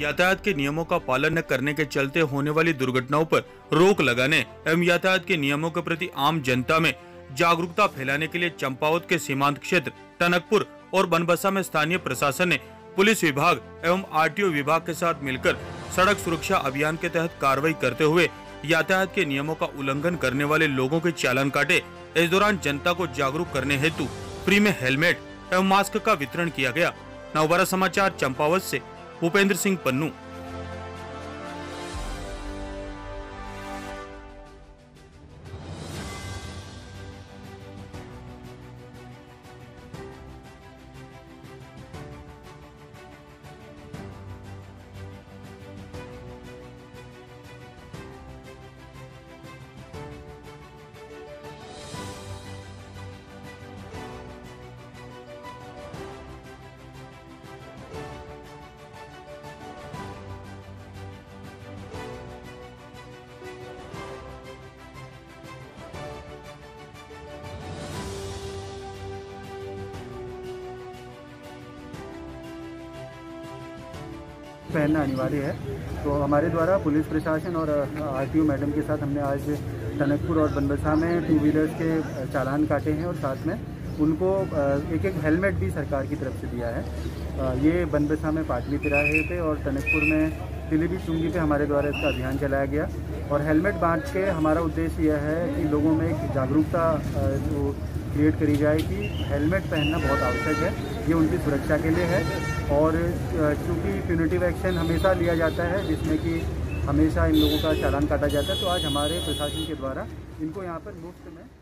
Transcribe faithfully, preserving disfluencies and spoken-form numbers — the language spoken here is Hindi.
यातायात के नियमों का पालन न करने के चलते होने वाली दुर्घटनाओं पर रोक लगाने एवं यातायात के नियमों के प्रति आम जनता में जागरूकता फैलाने के लिए चंपावत के सीमांत क्षेत्र टनकपुर और बनबसा में स्थानीय प्रशासन ने पुलिस विभाग एवं आरटीओ विभाग के साथ मिलकर सड़क सुरक्षा अभियान के तहत कार्रवाई करते हुए यातायात के नियमों का उल्लंघन करने वाले लोगों के चालान काटे। इस दौरान जनता को जागरूक करने हेतु फ्री में हेलमेट एवं मास्क का वितरण किया गया। नवबारा समाचार चंपावत से भूपेंद्र सिंह पन्नू। पहनना अनिवार्य है। तो हमारे द्वारा पुलिस प्रशासन और आरटीओ मैडम के साथ हमने आज टनकपुर और बनबसा में टू व्हीलर्स के चालान काटे हैं और साथ में उनको एक एक हेलमेट भी सरकार की तरफ से दिया है। ये बनबसा में पाटली तिराहे पे और टनकपुर में पीलीभीत चुंगी पे हमारे द्वारा इसका अभियान चलाया गया और हेलमेट बांट के हमारा उद्देश्य यह है कि लोगों में एक जागरूकता जो क्रिएट करी जाए कि हेलमेट पहनना बहुत आवश्यक है, ये उनकी सुरक्षा के लिए है। और चूँकि प्यूनिटिव एक्शन हमेशा लिया जाता है जिसमें कि हमेशा इन लोगों का चालान काटा जाता है, तो आज हमारे प्रशासन के द्वारा इनको यहाँ पर मुफ्त में